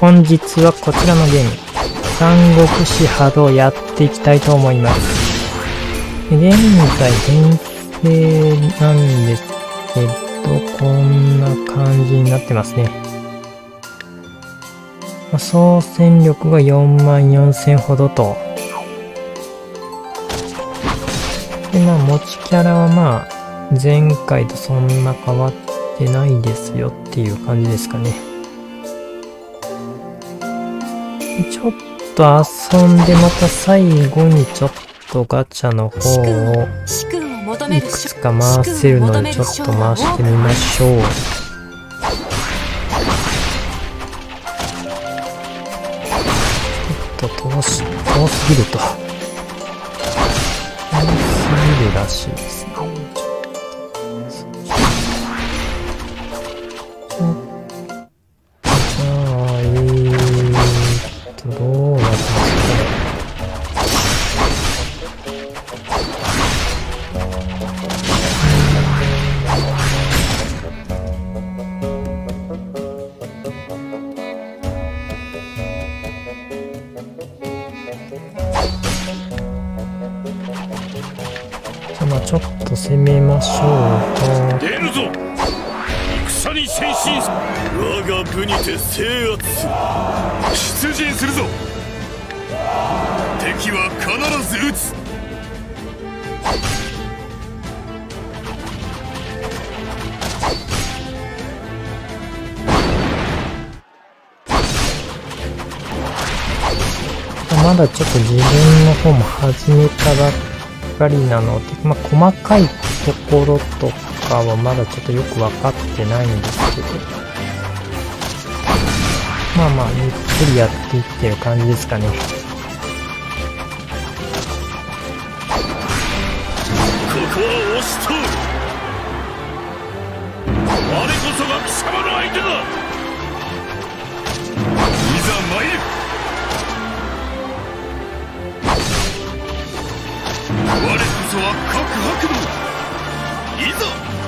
本日はこちらのゲーム、三国志ハドをやっていきたいと思います。現在編成なんですけど、こんな感じになってますね。総戦力が44,000ほどと。で、持ちキャラは前回とそんな変わってないですよっていう感じですかね。ちょっと遊んでまた最後にちょっとガチャの方をいくつか回せるのでちょっと回してみましょう。ちょっと遠すぎると。遠すぎるらしいですね。どうなってますかね。ちょっと攻めましょうと。 出るぞ、戦に先進す。我が部にて制圧す。出陣するぞ。敵は必ず撃つ。 まだちょっと自分の方も始めたばっかりなので、細かいところとかはまだちょっとよく分かってないんですけど、ゆっくりやっていってる感じですかね。 ここは押し通る。我こそが貴様の相手だ。いざ参る。我こそは各白道。いざ。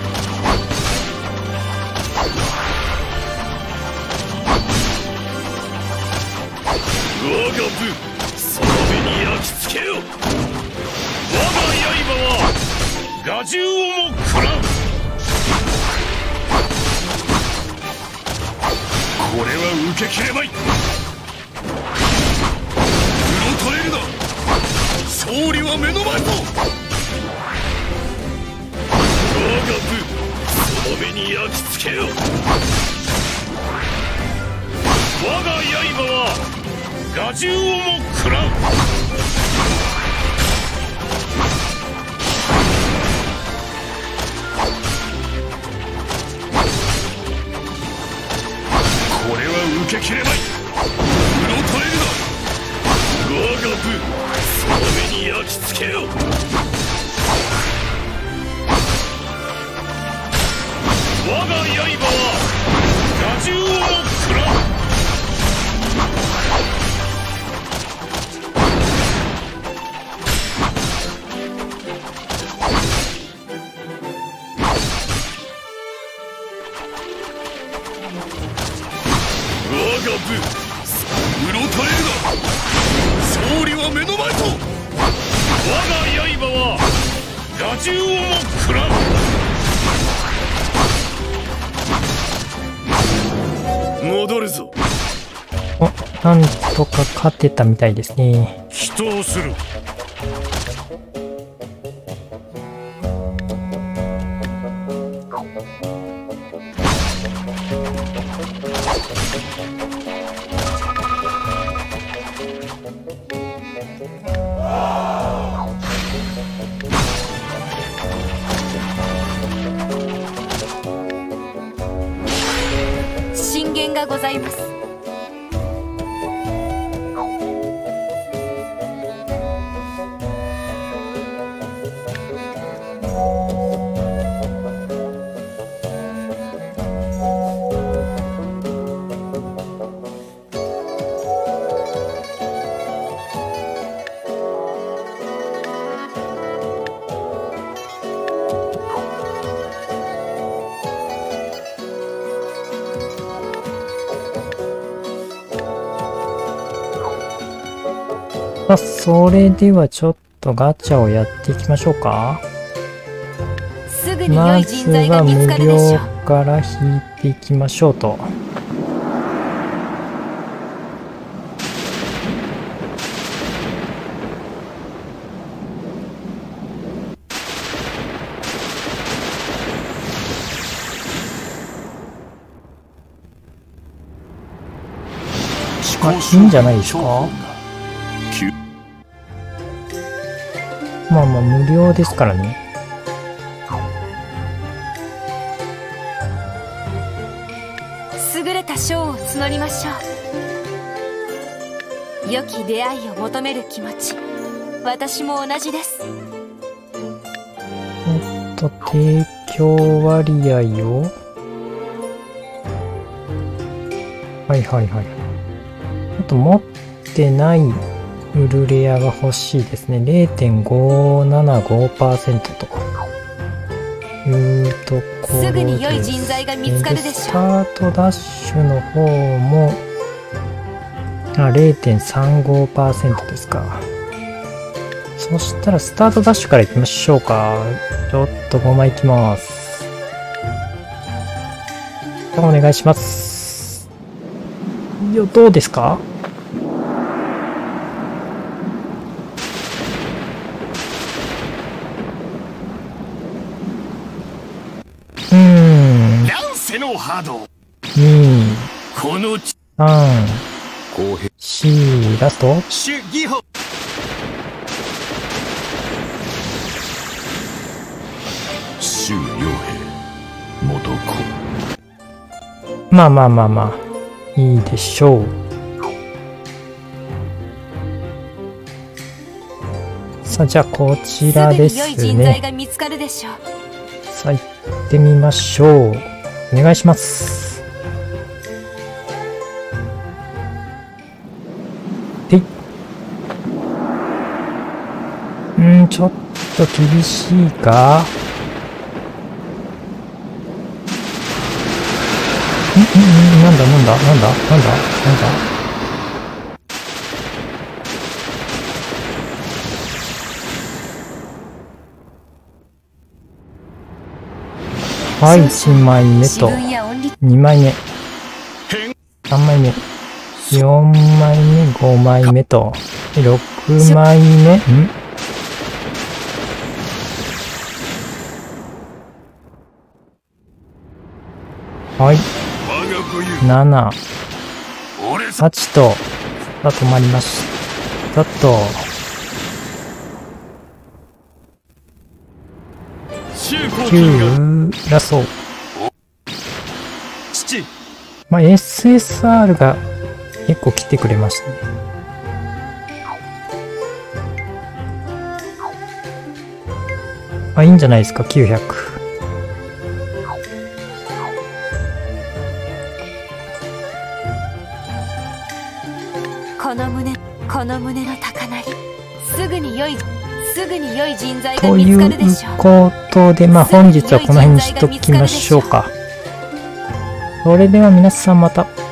我が部その目に焼き付けよ。我が刃は牙獣をも食らう。これは受けきれまい。うろたえるな。勝利は目の前ぞ。我が部その目に焼き付けよ。我が刃は牙獣をも食らう。これは受けきれまい。うろたえるな。我が部その目に焼き付けよ。我が刃は牙獣をも食らう。我が部うろたえるな。勝利は目の前ぞ。我が刃は牙獣をも食らう。戻るぞ。 なんとか勝てたみたいですね。 祈祷する。 進言がございます。 それではちょっとガチャをやっていきましょうか。 すぐに良まいずは人材が見つ無かるでしょ料から引いていきましょうと。いいんじゃないですか。まあまあ無料ですからね。 優れた賞を募りましょう。良き出会いを求める気持ち、私も同じです。 提供割合を、はいはいはい。あと持ってないウルレアが欲しいですね。0.575% というところです。 すぐに良い人材が見つかるでしょう。 スタートダッシュの方も、0.35% ですか。そしたらスタートダッシュから行きましょうか。ちょっと5枚いきます。お願いします。どうですか？ 乱世の波動。 2、 この 3、 公平 4、ラスト。 主義法。周陽平元子。 まあまあまあまあ、いいでしょう。さあ、じゃあこちらですすぐに良い人材ね。 が見つかるでしょう。 さあ、行ってみましょう。お願いします。でい。ちょっと厳しいか。なんだはい、1枚目と、2枚目、3枚目、4枚目、5枚目と、6枚目、はい。7、8と、止まりました。9、ラスト。まあ、SSR が結構来てくれましたね。いいんじゃないですか、900。 この胸の高鳴り、すぐに良い人材が見つかるでしょう。 ということで、まあ本日はこの辺にしときましょうか。それでは皆さんまた。